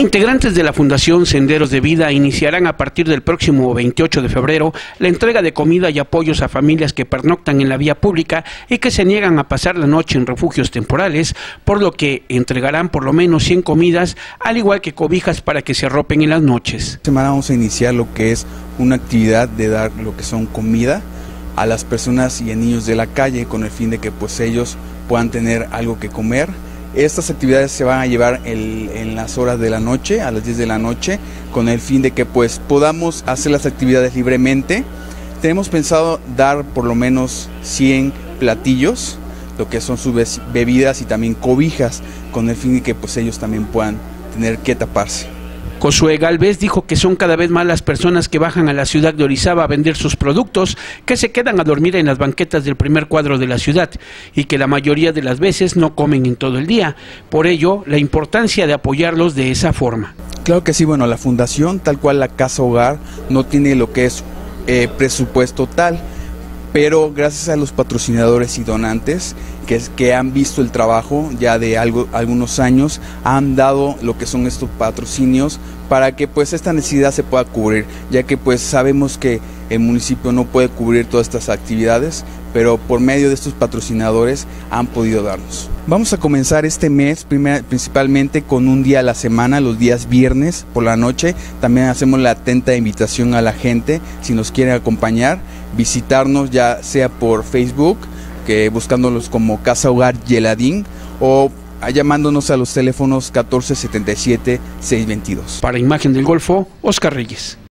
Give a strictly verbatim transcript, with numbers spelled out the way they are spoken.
Integrantes de la Fundación Senderos de Vida iniciarán a partir del próximo veintiocho de febrero la entrega de comida y apoyos a familias que pernoctan en la vía pública y que se niegan a pasar la noche en refugios temporales, por lo que entregarán por lo menos cien comidas, al igual que cobijas para que se arropen en las noches. Esta semana vamos a iniciar lo que es una actividad de dar lo que son comida a las personas y a niños de la calle, con el fin de que pues ellos puedan tener algo que comer. Estas actividades se van a llevar el, en las horas de la noche, a las diez de la noche, con el fin de que pues podamos hacer las actividades libremente. Tenemos pensado dar por lo menos cien platillos, lo que son sus bebidas y también cobijas, con el fin de que pues ellos también puedan tener que taparse. Josué Galvez dijo que son cada vez más las personas que bajan a la ciudad de Orizaba a vender sus productos, que se quedan a dormir en las banquetas del primer cuadro de la ciudad y que la mayoría de las veces no comen en todo el día. Por ello, la importancia de apoyarlos de esa forma. Claro que sí, bueno, la fundación, tal cual la Casa Hogar, no tiene lo que es eh, presupuesto tal, pero gracias a los patrocinadores y donantes que, que han visto el trabajo ya de algo, algunos años, han dado lo que son estos patrocinios para que pues esta necesidad se pueda cubrir, ya que pues sabemos que el municipio no puede cubrir todas estas actividades, pero por medio de estos patrocinadores han podido darnos. Vamos a comenzar este mes primer, principalmente con un día a la semana, los días viernes por la noche. También hacemos la atenta invitación a la gente, si nos quieren acompañar, visitarnos ya sea por Facebook, que buscándolos como Casa Hogar Yeladín, o llamándonos a los teléfonos catorce setenta y siete seiscientos veintidós. Para Imagen del Golfo, Oscar Reyes.